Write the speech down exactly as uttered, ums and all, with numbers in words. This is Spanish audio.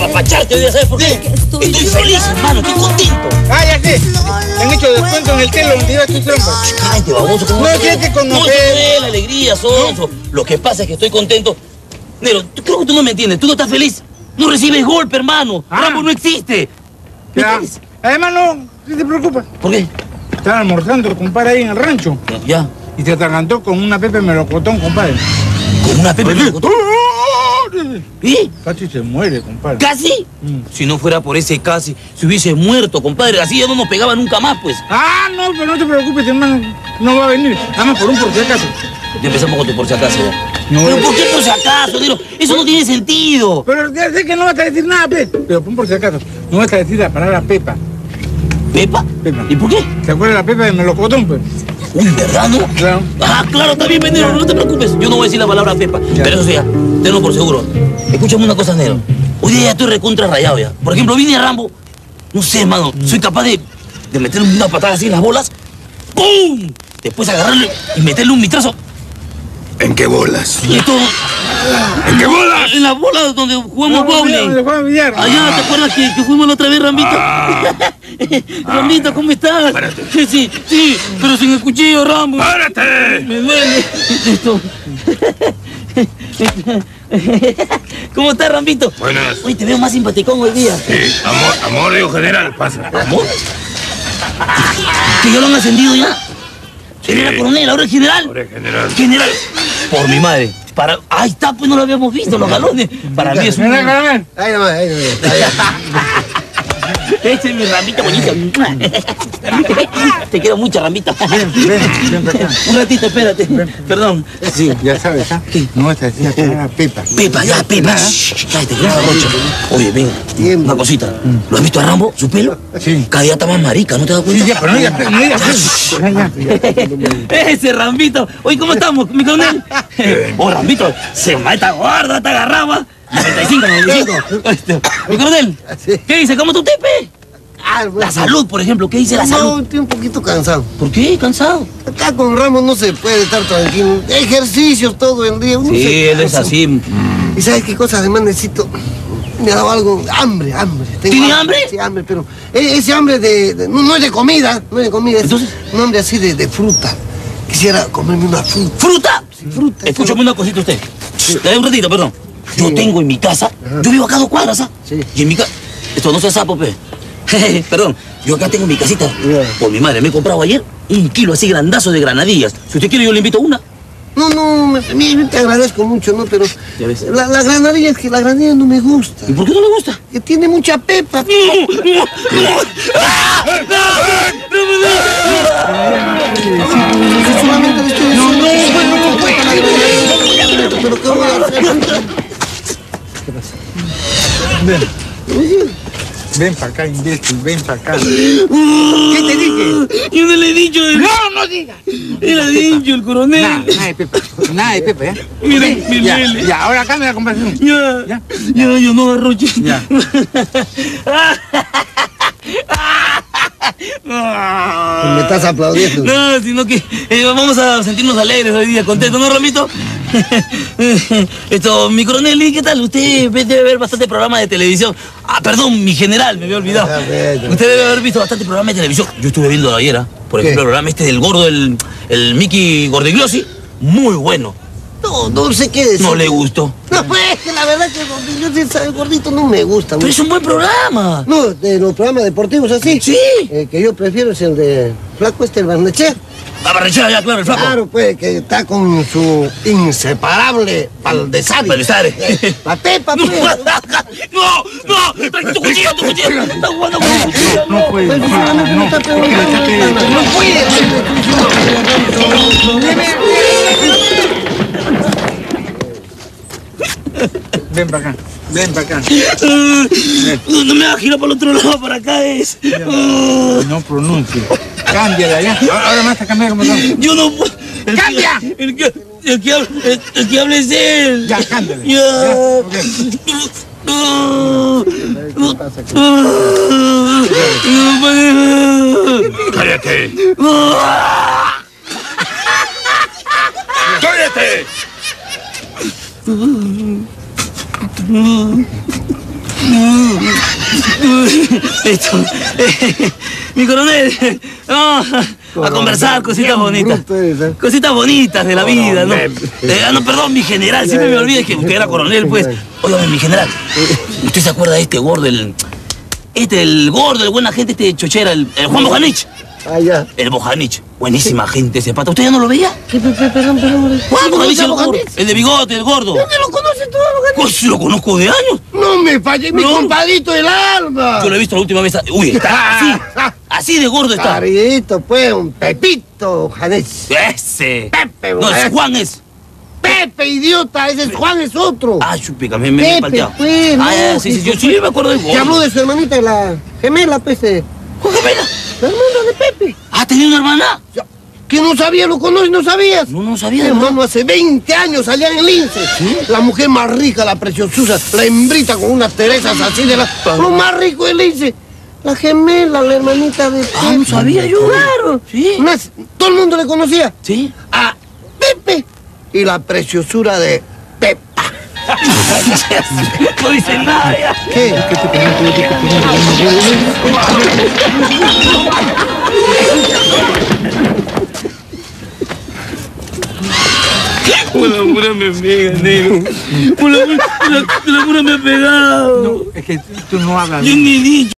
apapacharte hoy día, ¿sabes por qué? Estoy feliz, hermano, estoy contento. Cállate. Te han hecho descuento en el telo donde ibas tus trompas. Cállate, baboso. No tienes que conocer. No, es la alegría, sonso. Lo que pasa es que estoy contento. Nero, creo que tú no me entiendes. Tú no estás feliz. No recibes golpe, hermano. Ah. Rambo no existe. ¿Me Ya. entiendes? Además, no, no te preocupes. ¿Por qué? Estaba almorzando, compadre, ahí en el rancho. Ya. Y se atragantó con una pepe melocotón, compadre. ¿Con una pepe melocotón? ¿Y? Casi se muere, compadre. ¿Casi? Mm. Si no fuera por ese casi, se hubiese muerto, compadre. Así ya no nos pegaba nunca más, pues. Ah, no, pero no te preocupes, hermano. No va a venir. Además, por un por si acaso. Ya empezamos con tu por si acaso. No. ¿Pero por qué por si acaso, Nero? Eso no tiene sentido. Pero ya sé que no vas a decir nada, pe. Pero por un por si acaso. No vas a decir la palabra pepa. ¿Pepa? Pepa. ¿Y por qué? ¿Te acuerdas de la pepa de melocotón, pues? Uy, ¿verdad, no? Claro. Ah, claro, está bien, Nero, no te preocupes. Yo no voy a decir la palabra Pepa. Ya. Pero eso sí, ya, tenlo por seguro. Escúchame una cosa, Nero. Hoy día ya estoy recontra rayado ya. Por ejemplo, vine a Rambo. No sé, hermano. Soy capaz de, de meterle una patada así en las bolas. ¡Pum! Después agarrarle y meterle un mitrazo. ¿En qué bolas? Y esto... ¿En qué bolas? En las bolas donde jugamos bowling. ¿Dónde juega billar? Allá, ¿te acuerdas que, que fuimos la otra vez, Rambito? Ah. Rambito, ¿cómo estás? Espérate. Sí, sí, sí, pero sin el cuchillo, Rambo. ¡Párate! Me duele. Esto. ¿Cómo estás, Rambito? Buenas. Oye, te veo más simpaticón hoy día. Sí, amor, amor, digo, general, pasa. ¿Amor? ¿Que ya lo han ascendido ya? Sí. Él era coronel, ahora es general. Ahora es general. General. Por mi madre. Para... Ahí está, pues no lo habíamos visto, los galones. Para mí es un... Mira, carnal. Ahí nomás, ahí nomás. Ese es mi Rambito bonito. Te quiero mucho, Rambito. Ven, ven, ven para acá. Un ratito, espérate. Perdón. Sí, ya sabes, ¿ah? ¿Qué? No vas a decir la palabra pepa. Pepa, ya, Pepa. Shh, cállate, que no se arrocha. Oye, ven, Bien. una cosita. ¿Lo has visto a Rambo? ¿Su pelo? Sí. Cada día está más marica, ¿no te das cuenta? Sí, ya, pero no digas, no digas. Ya, ya, ya. Ese Rambito. Oye, ¿cómo estamos, mi coronel? Oh, Rambito, se me está gorda, está agarraba. noventa y cinco, noventa y cinco. Este, mi coronel, ¿qué dice? ¿Cómo tú te pe? Ah, bueno. La salud, por ejemplo, ¿qué dice la No, salud? estoy un poquito cansado. ¿Por qué? ¿Cansado? Acá con Ramos no se puede estar tranquilo. Ejercicios todo el día. Uno Sí, se él es cansa. así. ¿Y sabes qué cosa además necesito? Me ha dado algo, hambre, hambre. Tengo ¿Tiene hambre? Sí, hambre, pero e- ese hambre de, de- no, no es de comida, no es de comida, es Entonces. un hambre así de, de fruta. Quisiera comerme una fruta. ¿Fruta? Sí, fruta. Escúchame una cosita usted. Dale un ratito, perdón. Yo Sí. tengo en mi casa, yo vivo acá a dos cuadras, ¿ah? Sí. Y en mi casa, esto no se sapo, pe. Perdón, yo acá tengo mi casita. Ya. Por mi madre, me he comprado ayer un kilo así grandazo de granadillas. Si usted quiere, yo le invito una. No, no, me, me- te agradezco mucho, ¿no? Pero Ya ves. la, la granadilla es que la granadilla no me gusta. ¿Y por qué no le gusta? Que tiene mucha pepa. Yo solamente le estoy diciendo. No, no, no, no, pero ¿qué voy a hacer? Ven. Ven para acá, imbécil, ven para acá. ¿Qué te dije? Yo no le he dicho. El... No, no digas. Él ha dicho, el coronel. Nada, nada de pepa. Nada de pepa, ¿ya? Mira, Ven, mi ya, Lele. ya, ahora cambia la conversación. Ya, Ya. ya, yo no arroche. Ya. Me estás aplaudiendo. No, sino que eh, vamos a sentirnos alegres hoy día, contentos, ¿no, Ramito? Esto, mi coronel, ¿y qué tal? Usted debe ver bastante programa de televisión. Ah, perdón, mi general, me había olvidado. Ah, bueno. Usted debe haber visto bastante programa de televisión. Yo estuve viendo ayer, ¿ah? Por ejemplo, ¿Qué? el programa este del gordo, el, el Mickey Gordigliosi. Muy bueno. No, no sé qué decir. No le gustó. No, pues, que la verdad que yo sí, el gordito no me gusta. Pero güey. es un buen programa. No, de los programas deportivos así. Sí. El que yo prefiero es el de Flaco este, el Barnechea. La barrechada ya, claro, el flaco. Claro, pues, que está con su inseparable Valdesari. Valdesari. Eh, La pepa, No, pues. no, no, trae tu cuchillo, tu cuchillo. Está jugando con el cuchillo. No puede, Pues, no, solamente me no. está preguntando. No puede. Ven para acá, ven para acá. No, no me va a girar para el otro lado, para acá es. Ah, No pronuncie. Cámbiala allá. Ahora, ahora me vas a cambiar como son. yo no puedo. El que- ¡Cambia! El que, el que, habla- el, el que habla es él. Ya, cámbiale. Ya. Ya, ok. Ah, ah, no puede. ¡Cállate! Ah. ¡Cállate! Esto, eh, mi coronel, vamos a, a conversar cositas bonitas. Cositas bonitas de la vida, ¿no? Eh, no, perdón, mi general, siempre me olvidé que usted era coronel, pues. Óigame, mi general, ¿usted se acuerda de este gordo, el... Este, el gordo, el buena gente, este chochera, el, el Juan Bojanich? Ah, ya. El Bojanich. Buenísima gente ese pata. ¿Usted ya no lo veía? ¿Qué, perdón, perdón? Juan Bojanich, el gordo. El de bigote, el gordo. ¿Dónde lo conoces tú, Bojanich? Pues si lo conozco de años. No me falles, mi No. compadrito del alma. Yo lo he visto la última vez. Uy, está así. Así de gordo está. Carito, pues, un Pepito, Janés. Ese. Pepe, No, es Bojanich. Juan es. Pepe, idiota, ese es Juan, es otro. Ah, chupica, me, me, me he Pepe, palteado. pues, no, Ah, ya, sí, sí, yo sí me acuerdo del gordo. Te habló de su hermanita, la gemela, pues, eh, ¿Con gemela? la hermana de Pepe. Ah, ¿tenía una hermana? Ya, ¿que no sabía, lo conoces, no sabías? No, no sabía. Mi ¿no? hermano hace veinte años allá en Lince. La mujer más rica, la preciosura, la hembrita con unas teresas así de la... Lo más rico de Lince. La gemela, la hermanita de Pepe. Ah, no sabía yo. Claro. Sí. Unas- todo el mundo le conocía. Sí. A Pepe. Y la preciosura de Pepa. No dice nada ya. ¿Qué? Una pura me pega, negro. Una, una, una pura me ha pegado. Es que tú no hablas. Yo ni he dicho.